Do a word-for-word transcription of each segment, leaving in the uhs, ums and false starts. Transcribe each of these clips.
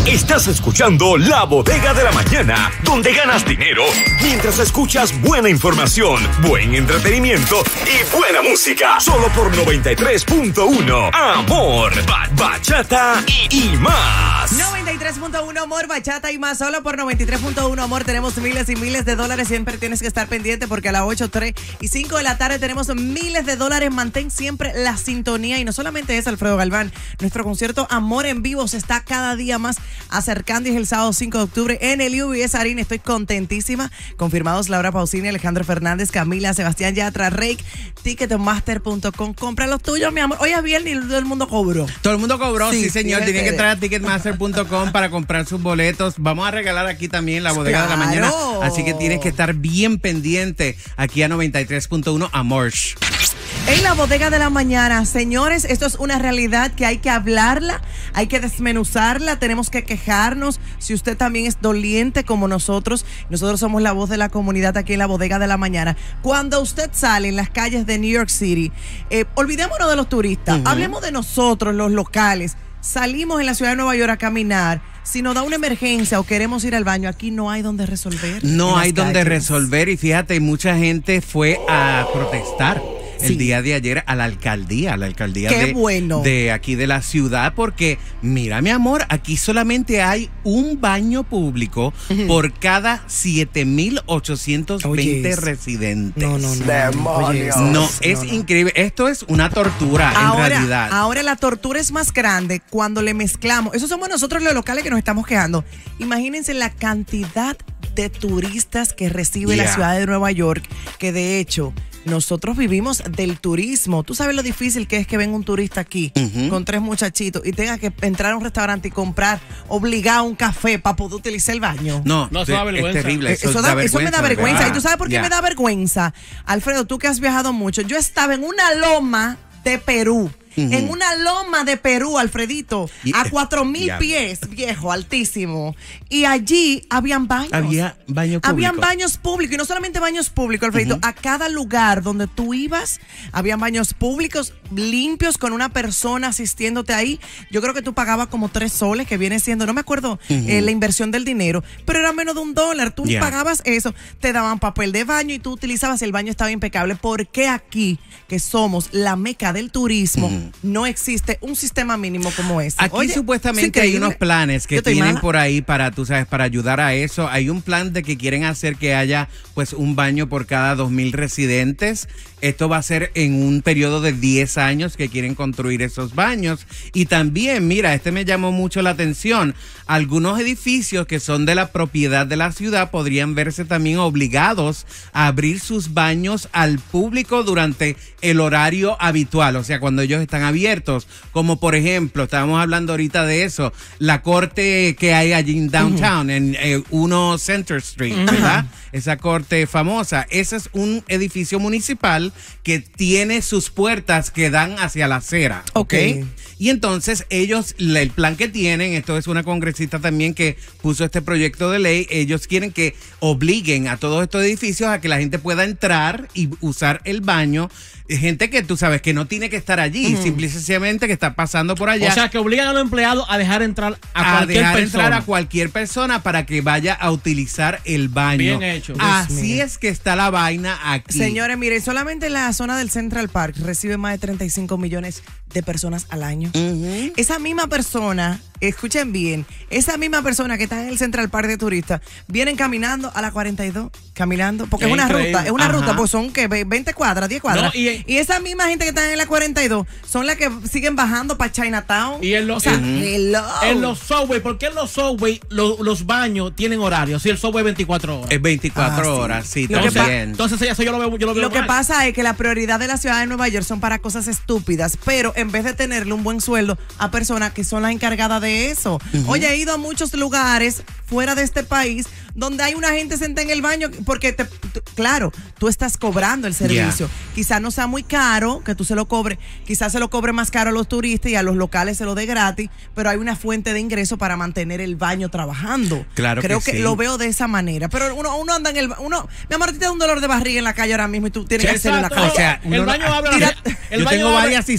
Estás escuchando La Bodega de la Mañana, donde ganas dinero mientras escuchas buena información, buen entretenimiento y buena música. Solo por noventa y tres punto uno. Amor, ba bachata y, y más. noventa y tres punto uno Amor, bachata y más. Solo por noventa y tres punto uno Amor tenemos miles y miles de dólares. Siempre tienes que estar pendiente porque a las ocho, tres y cinco de la tarde tenemos miles de dólares. Mantén siempre la sintonía. Y no solamente es Alfredo Galván. Nuestro concierto Amor en Vivo se está cada día más acercando y es el sábado cinco de octubre en el U B S Arena. Estoy contentísima. Confirmados Laura Pausini, Alejandro Fernández, Camila, Sebastián Yatra, Rake, ticketmaster punto com. Compra los tuyos, mi amor. Hoy es viernes y todo el mundo cobró. Todo el mundo cobró, sí, sí señor. Tienen Tienen que entrar a ticketmaster punto com para comprar sus boletos. Vamos a regalar aquí también la bodega Claro. de la mañana. Así que tienes que estar bien pendiente aquí a noventa y tres punto uno Amor. En la bodega de la mañana, señores, esto es una realidad que hay que hablarla, hay que desmenuzarla, tenemos que quejarnos. Si usted también es doliente como nosotros, nosotros somos la voz de la comunidad aquí en la bodega de la mañana. Cuando usted sale en las calles de New York City, eh, olvidémonos de los turistas, uh-huh. hablemos de nosotros, los locales. Salimos en la ciudad de Nueva York a caminar. Si nos da una emergencia o queremos ir al baño, aquí no hay donde resolver. No hay donde resolver y fíjate, mucha gente fue a protestar. El sí. día de ayer a la alcaldía, a la alcaldía Qué de, bueno. de aquí de la ciudad, porque mira, mi amor, aquí solamente hay un baño público uh-huh. por cada siete mil ochocientos veinte residentes. No, no, no. Demonios. No, no, es no, no. increíble. Esto es una tortura ahora, en realidad. Ahora la tortura es más grande cuando le mezclamos. Eso somos nosotros los locales que nos estamos quejando. Imagínense la cantidad de turistas que recibe yeah. la ciudad de Nueva York, que de hecho nosotros vivimos del turismo. Tú sabes lo difícil que es que venga un turista aquí uh-huh. con tres muchachitos y tenga que entrar a un restaurante y comprar obligado un café para poder utilizar el baño. No, no, eso da vergüenza. Es terrible. Eso, eso, da, da, eso me da vergüenza. ¿Y tú sabes por qué yeah. me da vergüenza? Alfredo, tú que has viajado mucho. Yo estaba en una loma de Perú. Uh-huh. En una loma de Perú, Alfredito, yeah. a cuatro mil yeah. pies, viejo, altísimo. Y allí habían baños. Había baños públicos. Habían baños públicos, y no solamente baños públicos, Alfredito. Uh-huh. A cada lugar donde tú ibas, habían baños públicos limpios con una persona asistiéndote ahí. Yo creo que tú pagabas como tres soles, que viene siendo, no me acuerdo uh-huh. eh, la inversión del dinero, pero era menos de un dólar. Tú yeah. pagabas eso, te daban papel de baño y tú utilizabas y el baño estaba impecable. ¿Por qué aquí, que somos la meca del turismo, uh-huh. no existe un sistema mínimo como ese? Aquí Oye, supuestamente hay unos planes que tienen mala. por ahí para, tú sabes, para ayudar a eso. Hay un plan de que quieren hacer que haya pues un baño por cada dos mil residentes. Esto va a ser en un periodo de diez años que quieren construir esos baños. Y también, mira, este me llamó mucho la atención. Algunos edificios que son de la propiedad de la ciudad podrían verse también obligados a abrir sus baños al público durante el horario habitual, o sea, cuando ellos están abiertos. Como por ejemplo, estábamos hablando ahorita de eso, la corte que hay allí en downtown, uh-huh. en eh, uno Center Street, uh-huh. ¿verdad? Esa corte famosa. Ese es un edificio municipal que tiene sus puertas que dan hacia la acera. Ok. ¿Okay? Y entonces ellos, el plan que tienen, esto es una congresista también que puso este proyecto de ley, ellos quieren que obliguen a todos estos edificios a que la gente pueda entrar y usar el baño. Gente que tú sabes que no tiene que estar allí, uh-huh. simple y sencillamente que está pasando por allá. O sea, que obligan a los empleados a dejar entrar a, a cualquier dejar persona. entrar a cualquier persona para que vaya a utilizar el baño. Bien hecho. Así es que está la vaina aquí. Señores, miren, solamente la zona del Central Park recibe más de treinta y cinco millones de personas al año. Uh-huh. Esa misma persona, escuchen bien, esa misma persona que está en el Central Park de turistas, vienen caminando a la cuarenta y dos, caminando, porque es, es una increíble. ruta, es una Ajá. ruta, pues son que veinte cuadras, diez cuadras. No, y, y esa misma gente que está en la cuarenta y dos son las que siguen bajando para Chinatown. Y en los, o sea, uh-huh. hello. en los subway, ¿por qué en los subway lo, los baños tienen horario? Si el subway es veinticuatro horas. Es veinticuatro ah, horas, sí, sí entonces, también. Entonces eso yo lo veo, yo lo veo Lo que mal. pasa es que la prioridad de la ciudad de Nueva York son para cosas estúpidas, pero en vez de tenerle un buen sueldo a personas que son las encargadas de eso. Uh-huh. Oye, he ido a muchos lugares fuera de este país donde hay una gente sentada en el baño porque, te, tú, claro, tú estás cobrando el servicio. Yeah. Quizás no sea muy caro que tú se lo cobres, quizás se lo cobre más caro a los turistas y a los locales se lo dé gratis, pero hay una fuente de ingreso para mantener el baño trabajando. Claro Creo que, que sí. lo veo de esa manera. Pero uno, uno anda en el uno, mi amor, a ti te da un dolor de barriga en la calle ahora mismo y tú tienes que hacerlo en la calle. O sea, el baño no, abre tira, el Yo baño tengo abre, varias historias de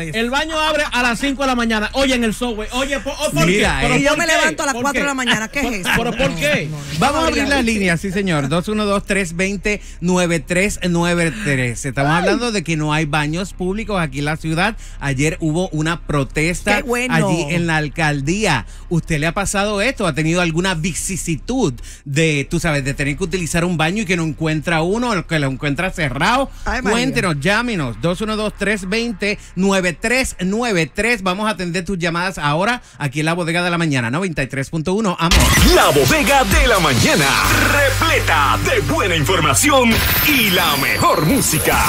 es. El baño abre a las cinco de la mañana. Oye, en el subway. Oye, ¿por, por Mira, qué? Y yo me qué? levanto a las ¿Por cuatro qué? de la mañana. ¿Qué es eso? ¿Pero por qué? No, no, no. Vamos a abrir las líneas, sí señor, dos uno dos, tres dos cero, nueve tres nueve tres. Estamos Ay. hablando de que no hay baños públicos aquí en la ciudad. Ayer hubo una protesta bueno. allí en la alcaldía. ¿Usted le ha pasado esto? ¿Ha tenido alguna vicisitud de, tú sabes, de tener que utilizar un baño y que no encuentra uno, o que lo encuentra cerrado? Ay, Cuéntenos, llámenos, dos uno dos, tres dos cero, nueve tres nueve tres. Vamos a atender tus llamadas ahora aquí en la Bodega de la Mañana, noventa y tres punto uno, amor. La Bodega de la Mañana, repleta de buena información y la mejor música.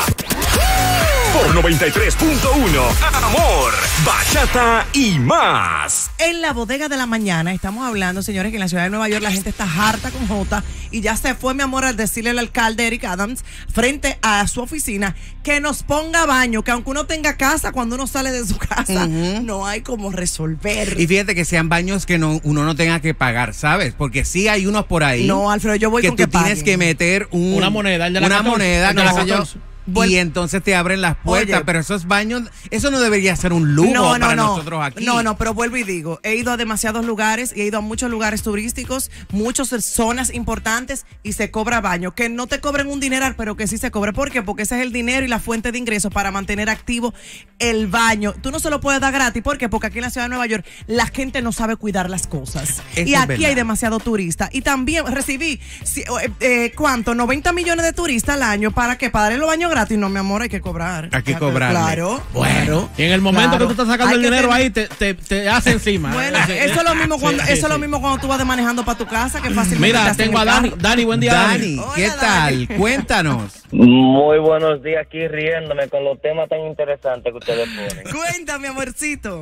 Por noventa y tres punto uno, amor, bachata y más. En la Bodega de la Mañana estamos hablando, señores, que en la ciudad de Nueva York la gente está harta con Jota y ya se fue, mi amor, al decirle al alcalde Eric Adams frente a su oficina que nos ponga baño, que aunque uno tenga casa, cuando uno sale de su casa, uh-huh. no hay como resolver. Y fíjate que sean baños que no, uno no tenga que pagar, ¿sabes? Porque sí hay unos por ahí. No, Alfredo, yo voy que con tú que tienes paguen. que meter un, una moneda, el de la una catorce, moneda, el de la no sé yo. catorce. Y entonces te abren las puertas, Oye, pero esos baños, eso no debería ser un lujo no, no, para no, nosotros aquí. No, no, pero vuelvo y digo, he ido a demasiados lugares y he ido a muchos lugares turísticos, muchas zonas importantes y se cobra baño. Que no te cobren un dineral, pero que sí se cobre. ¿Por qué? Porque ese es el dinero y la fuente de ingresos para mantener activo el baño. Tú no se lo puedes dar gratis. ¿Por qué? Porque aquí en la ciudad de Nueva York la gente no sabe cuidar las cosas. Eso y aquí es hay demasiado turista. Y también recibí, eh, eh, ¿cuánto? noventa millones de turistas al año. ¿Para qué? Para darle los baños gratis. No, mi amor, hay que cobrar. Hay que cobrar. Claro. Bueno. Y en el momento Claro. que tú estás sacando Hay el que dinero tener- ahí, te, te, te hace encima. Bueno, Eh, eso es lo mismo cuando, sí, eso es lo sí. mismo cuando tú vas de manejando para tu casa, que fácilmente te Mira, hacen tengo a el Dani. carro. Dani, buen día, Dani, Hola, ¿qué Dani. tal? Cuéntanos. Muy buenos días, aquí riéndome con los temas tan interesantes que ustedes ponen. Cuéntame, amorcito.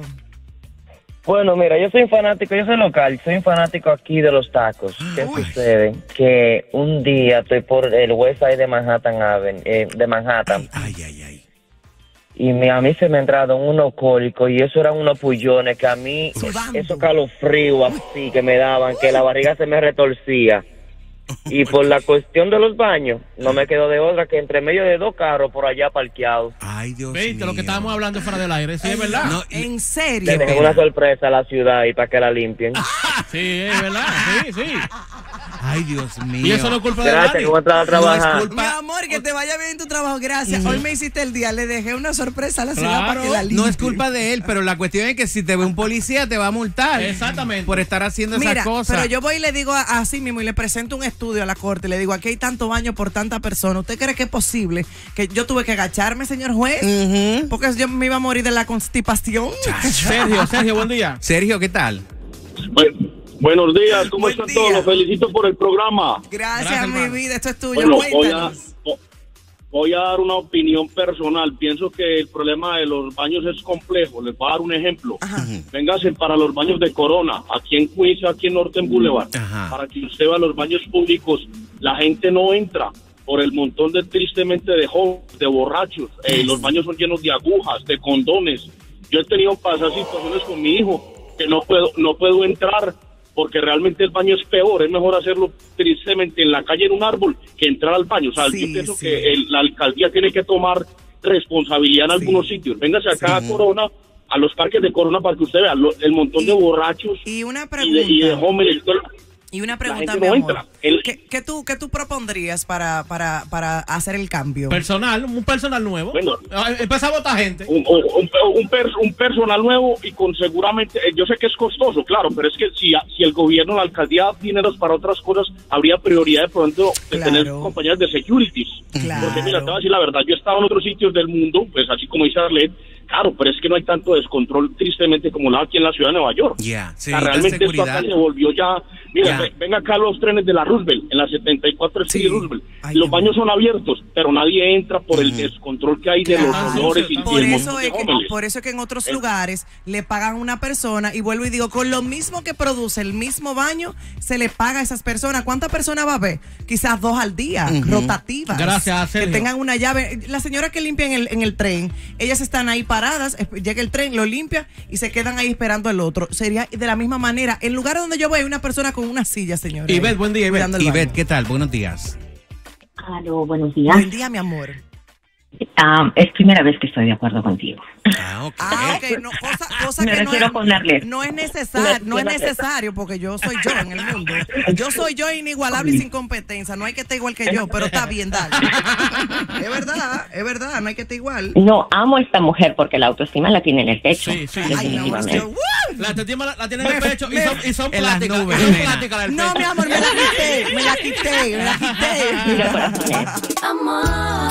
Bueno, mira, yo soy fanático, yo soy local, soy fanático aquí de los tacos. ¿Qué Uy. sucede? Que un día estoy por el West Side de Manhattan Avenue, eh, de Manhattan, Ay, ay, ay. y me, a mí se me entraron unos cólicos y eso eran unos pullones que a mí, Sudando. esos calofríos así que me daban, que la barriga se me retorcía. Y por la cuestión de los baños, no me quedó de otra que entre medio de dos carros por allá parqueados. Ay, Dios Viste mío. lo que estábamos hablando fuera del aire. Sí, es verdad. No, y- ¿En serio? Le dejé una sorpresa a la ciudad y para que la limpien. Sí, es verdad. Sí, sí. Ay, Dios mío. Y eso no es culpa de Gracias, Dani. que voy a entrar a No trabajar. es Mi culpa, amor, que te vaya bien en tu trabajo. Gracias. Hoy me hiciste el día. Le dejé una sorpresa a la ciudad Claro. para que la limpie. no es culpa de él, pero la cuestión es que si te ve un policía te va a multar. Exactamente. Por estar haciendo Mira, esas cosas. pero yo voy y le digo a- así mismo y le presento un estudio a la corte. Le digo, aquí hay tanto baño por tanta persona. ¿Usted cree que es posible que yo tuve que agacharme, señor juez? Ujú. Porque yo me iba a morir de la constipación. Sergio, Sergio, buen día. Sergio, ¿qué tal? Bu- buenos días, ¿cómo Buen están día. todos? Los felicito por el programa. Gracias, Gracias, mi hermano. vida. Esto es tuyo. Bueno, voy a, Cuéntanos. voy a dar una opinión personal. Pienso que el problema de los baños es complejo. Les voy a dar un ejemplo. Ajá. Véngase para los baños de Corona, aquí en Queens, aquí en Norton Boulevard. Ajá. Para que usted vea los baños públicos, la gente no entra por el montón de, tristemente, de jóvenes, de borrachos. Eh, los baños son llenos de agujas, de condones. Yo he tenido pasar situaciones con mi hijo que no puedo, no puedo entrar porque realmente el baño es peor. Es mejor hacerlo tristemente en la calle, en un árbol, que entrar al baño. O sea, Sí, yo pienso sí. que el- la alcaldía tiene que tomar responsabilidad en algunos sitios. Véngase acá a Corona, a los parques de Corona, para que usted vea lo- el montón Y- de borrachos Y una y de, pregunta. y de jóvenes. Y una pregunta, gente mi no amor. entra. El- ¿Qué, qué tú, ¿Qué tú propondrías para, para, para hacer el cambio? Personal, un personal nuevo. Bueno. Ah, Empieza a votar gente. un, un, un, per- un personal nuevo y con seguramente, eh, yo sé que es costoso, claro, pero es que si, si el gobierno, la alcaldía da dineros para otras cosas, habría prioridad de pronto de Claro. tener compañías de securities. Claro. Porque mira, te voy a decir la verdad, yo he estado en otros sitios del mundo, pues así como dice Arlet, claro, pero es que no hay tanto descontrol tristemente como la aquí en la ciudad de Nueva York. Ya, sí, O sea, la realmente esto seguridad. acá se volvió ya. Mira, Ya. ve- ven acá los trenes de la Roosevelt, en la setenta y cuatro Street Sí. Roosevelt. Ay, los qué baños son abiertos, pero nadie entra por el descontrol que hay de Claro. los olores y, y Por el eso, montón de es que, jóvenes. por eso es que en otros Eh. lugares le pagan a una persona y vuelvo y digo, con lo mismo que produce el mismo baño, se le paga a esas personas. ¿Cuántas personas va a haber? Quizás dos al día, rotativas. Gracias, Que Sergio. tengan una llave. Las señoras que limpian el, en el tren, ellas están ahí paradas, eh, llega el tren, lo limpia y se quedan ahí esperando al otro. Sería de la misma manera. En lugar donde yo voy hay una persona con una silla, señora. Ivette, buen día, Ivette. cuidando el Ivette, baño. ¿qué tal? Buenos días. Aló, buenos días. Buen día, mi amor. Ah, es primera vez que estoy de acuerdo contigo. Ah, ok. Ah, ok, no, cosa, cosa Me que no refiero es, ponerle. no es necesario, no es necesario porque yo soy yo en el mundo. Yo soy yo inigualable y sin competencia. No hay que estar igual que yo, pero está bien, dale. Es verdad, es verdad, no hay que estar igual. No, amo a esta mujer porque la autoestima la tiene en el pecho. Sí, sí. Ay, mi amor, yo, ¡uh! La autoestima la, la tiene en Me- el pecho me- y son, y son en las plásticas. nubes, son nena. plásticas del No, pecho. mi amor, me la quité, me la quité, me la quité. Mira, corazones. Amor.